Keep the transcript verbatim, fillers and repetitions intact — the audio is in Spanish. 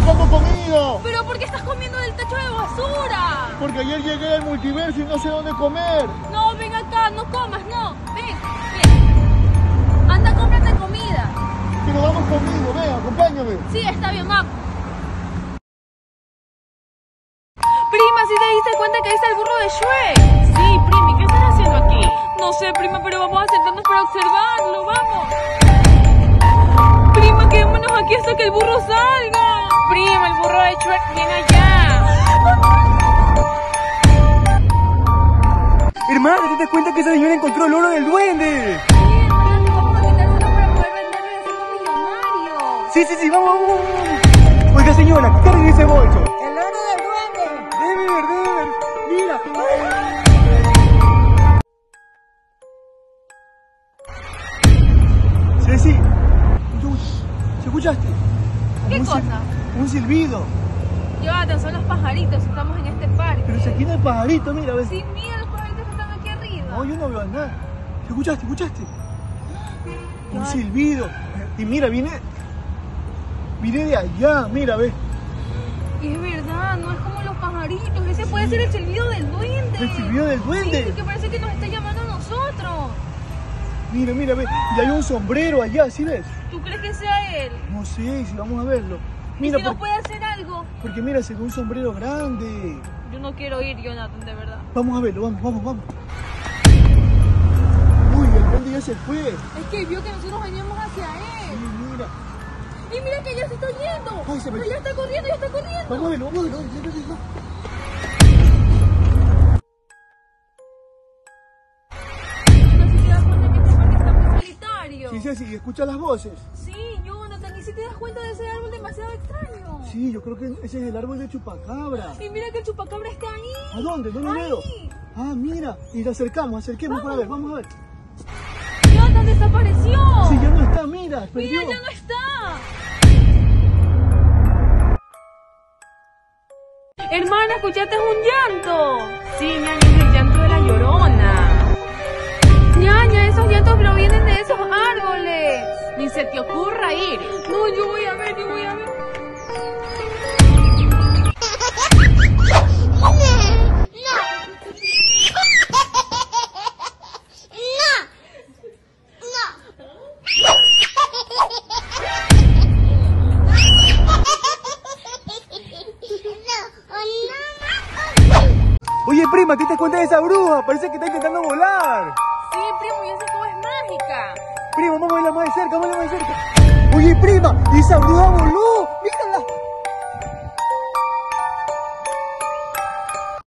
buscando comida. ¿Pero por qué estás comiendo del tacho de basura? Porque ayer llegué al multiverso y no sé dónde comer. No, ven acá, no comas, no. Ven, ven. Anda, cómprate comida. Pero vamos conmigo, ven, acompáñame. Sí, está bien, vamos. Prima, ¿sí te diste cuenta que ahí está el burro de Shrek? Sí, Primi, ¿qué estás haciendo aquí? No sé, prima, pero vamos a sentarnos para observarlo, vamos. Prima, quedémonos aquí hasta que el burro salga. Prima, el burro de Shrek viene allá. Hermana, ¿te das cuenta que esa señora encontró el oro del duende? Sí, hermano, vamos a quitárselo para poder venderlo y hacerlo millonario. Sí, sí, sí, vamos, vamos, vamos. Oiga, señora, cargue ese bolso. ¡El oro del duende! Debe ver, debe ver. Mira. Ceci, ¿se escuchaste? ¿Qué Un cosa? sil- Un silbido. Llévate, son los pajaritos, estamos en este parque. Pero si aquí no hay pajarito, mira, ves. Sí, mira los pajaritos que están aquí arriba. No, yo no veo nada. ¿Se escuchaste? ¿Escuchaste? Un Ay. silbido. Y mira, viene. Viene de allá, mira, ves. Es verdad, no es como los pajaritos. Ese puede ser el silbido del duende. El silbido del duende. Sí, que parece que nos está llamando a nosotros. Mira, mira, ves. Y hay un sombrero allá, ¿sí ves? ¿Tú crees que sea él? No sé, si vamos a verlo. ¿Y Mira, si no por- puede hacer algo? porque mira, se ve un sombrero grande. Yo no quiero ir, Jonathan, de verdad. Vamos a verlo, vamos, vamos, vamos. Uy, el duende ya se fue. Es que vio que nosotros veníamos hacia Sí, él. mira. Y mira que ya se está yendo. Ay, se me- Pero ya está corriendo, ya está corriendo. Vamos a verlo, vamos a verlo. Ay, sí, sí, sí. No sé si te das cuenta que este parque está muy solitario. Sí, sí, sí, escucha las voces. Sí, Jonathan, ¿y si te das cuenta de ese árbol demasiado extraño? Sí, yo creo que ese es el árbol de chupacabra. Y mira que el chupacabra está ahí. ¿A dónde? No lo Ahí. veo. Ah, mira. Y lo acercamos, acerquemos para ver, vamos a ver. Jonathan desapareció. Sí, ya no está, mira, perdió. Mira, ya no está. Hermana, ¿escuchaste un llanto? Sí, ñaña, es el llanto de la Llorona. Ñaña, esos llantos provienen de esos árboles. Ni se te ocurra ir. No, yo voy a ver, yo voy a ver. Oye, prima, ¿te das cuenta de esa bruja? Parece que está intentando volar. Sí, primo, y esa escoba es mágica. Prima, vamos a verla más de cerca, vamos a verla más de cerca. Oye, prima, ¿y esa bruja voló?